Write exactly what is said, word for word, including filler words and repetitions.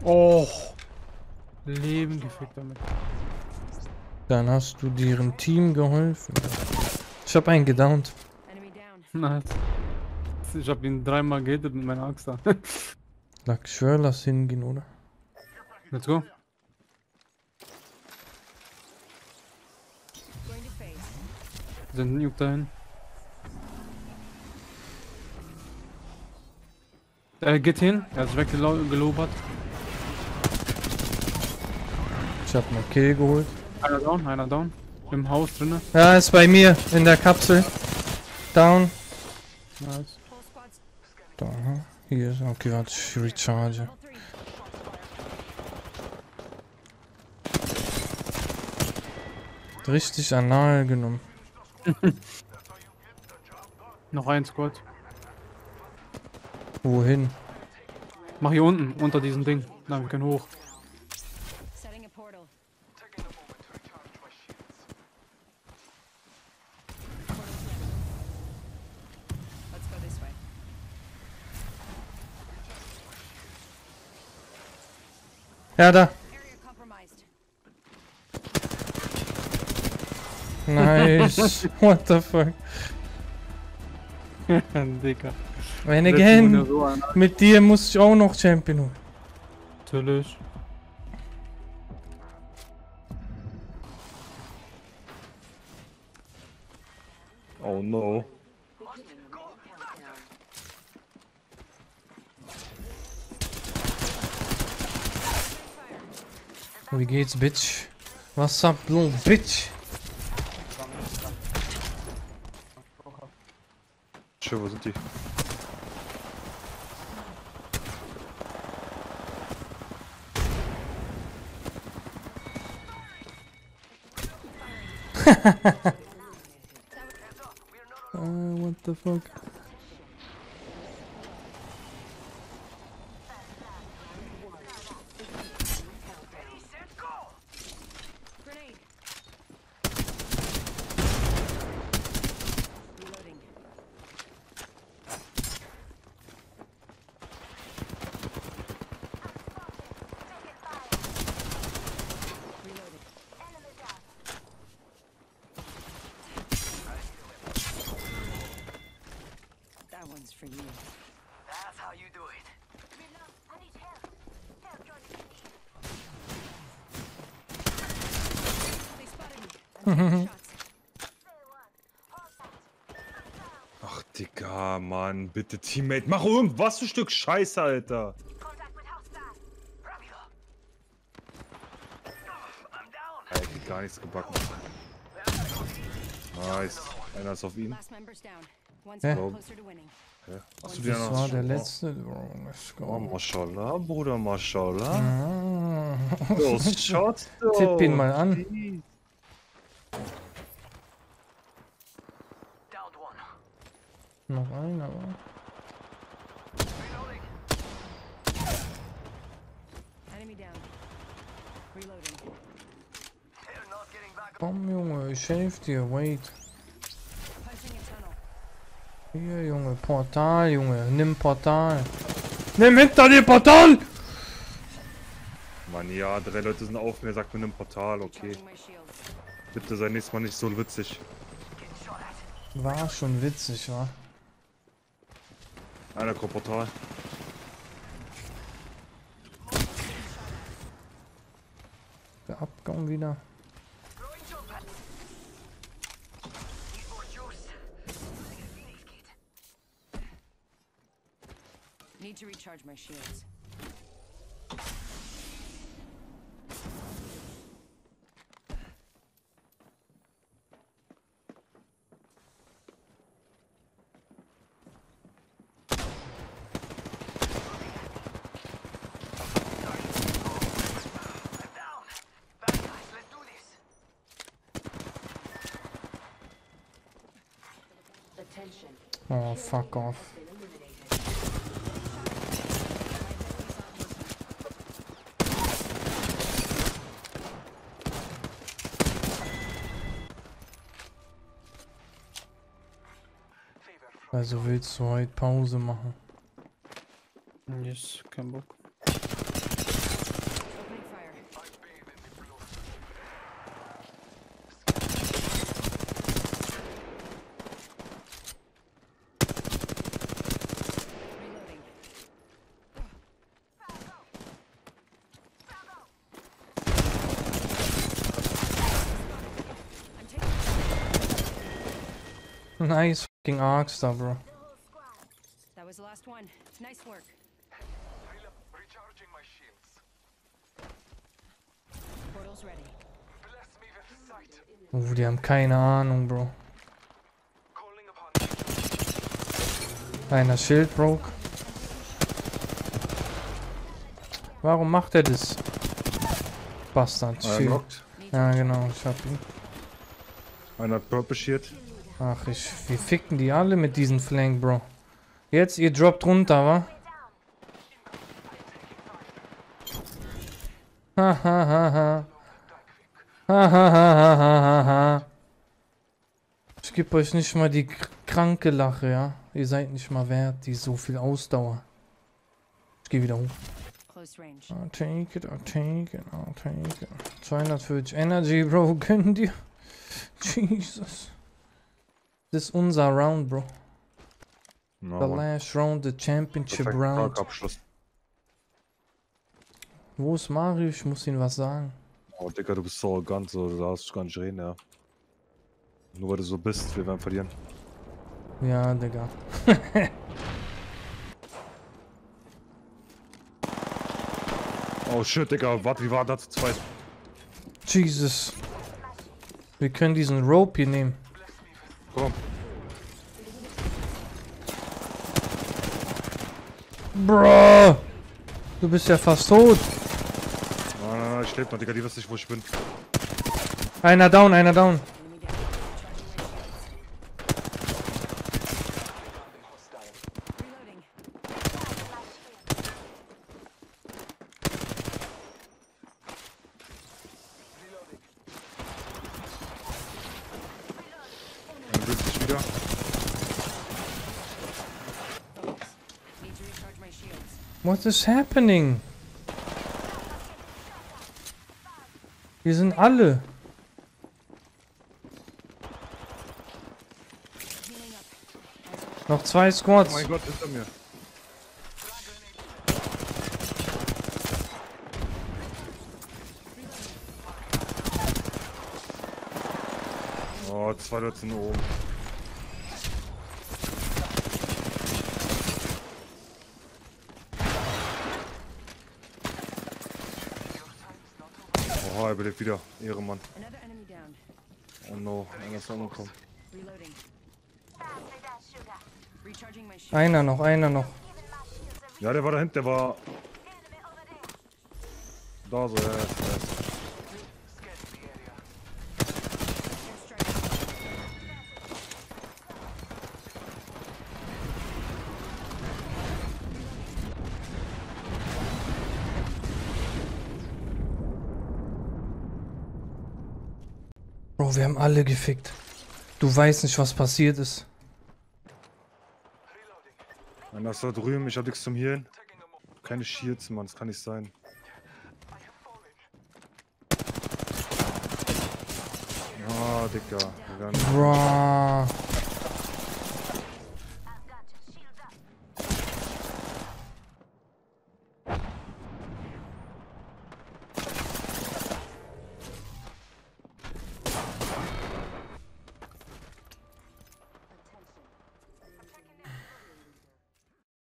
Oh. Leben gefickt damit. Dann hast du deren Team geholfen. Ich hab einen gedownt. Nice. Ich hab ihn dreimal gehittet mit meiner Axt da. Lack, ich schwör, lass hingehen, oder? Let's go. Sind ein Juck dahin. Er geht hin, er ist weggelobert. Ich hab einen Kill geholt. Einer down, einer down. Im Haus drinne. Ja, ist bei mir in der Kapsel. Down. Nice. Da, hier ist. Okay, warte, ich recharge. Richtig anal genommen. Noch ein Squad. Wohin? Mach hier unten, unter diesem Ding. Nein, wir können hoch. Ja, da. Nice. What the fuck? Dicker. And again, mit dir muss ich auch noch Champion holen. Natürlich. Oh no. Wie geht's, Bitch? What's up, little Bitch? Schön, wo sind die? uh, what the fuck? For you. That's how you do it. I need help. Help, Johnny. They spotted me. Ach, Digga, Mann, bitte, Teammate, mach irgendwas, du Stück Scheiße, Alter. Ey, geht gar nichts gebacken. Nice. Einer ist auf ihn. Hä? Ja. Hast du dir Das noch war der letzte. Oh, let's Oh, go. Mashallah, Bruder, Mashallah. Ah. Los, Shots, du. Tipp ihn mal an. Noch einer, aber. Komm, Junge, ich helfe dir, wait. Hier, Junge, Portal, Junge, nimm Portal. Nimm hinter dir Portal! Mann, ja, drei Leute sind auf mir, sagt mir ein Portal, okay. Bitte sei nächstes Mal nicht so witzig. War schon witzig, wa? Einer kommt Portal. Der Abgang wieder. Need to recharge my shields. Oh, fuck off. Also willst du heute Pause machen? Yes, kein Bock. Nice fucking Arkstar, bro. That was the last one. Nice work. Recharging my shields. Portal's ready. Bless me with sight. Uh, die haben keine Ahnung, Bro. Calling upon Einer Schild broke. Warum macht er das? Bastard. Einer Schild. knockt. Ja, genau, ich hab ihn. Einer hat Purple Shield. Ach, ich, wir ficken die alle mit diesen Flank, Bro. Jetzt, ihr droppt runter, wa? Ha ha ha ha. Ha ha ha ha ha ha. Ich geb euch nicht mal die kr- kranke Lache, ja? Ihr seid nicht mal wert, die so viel Ausdauer. Ich geh wieder hoch. Close range. I'll take it, I'll take it, I'll take it. zweihundertvierzig Energy, Bro, gönn dir. Jesus. Das ist unser Round, Bro. Na, The Mann. last round, the championship Perfekt, round. Abschluss. Wo ist Mario? Ich muss ihm was sagen. Oh, Digga, du bist so arrogant, so, du darfst gar nicht reden, ja. Nur weil du so bist, wir werden verlieren. Ja, Digga. Oh shit, Digga, warte, wie war das? Zwei. Jesus. Wir können diesen Rope hier nehmen. Komm. Bro! Du bist ja fast tot. Nein, nein, nein, ich lebe noch, Digga, die wissen nicht, wo ich bin. Einer down, einer down. Reloading. Dann wird sich wieder. Focus. Need to recharge my shields. What is happening? Wir sind alle. Healing up. Noch zwei Oh Squads. mein Gott, hinter mir. Oh, zwei Leute sind oben. Oh, er belebt wieder. Ehrenmann. Another enemy down. Oh no, einer ist angekommen. Reloading. Recharging my shield. Einer noch, einer noch. Ja, der war da hinten, der war da so, ja, ja, ja. Bro, wir haben alle gefickt. Du weißt nicht, was passiert ist. Einer ist da drüben, ich hab nichts zum Healen. Keine Shields, Mann, das kann nicht sein. Ah, Digga. Wir werden Bro.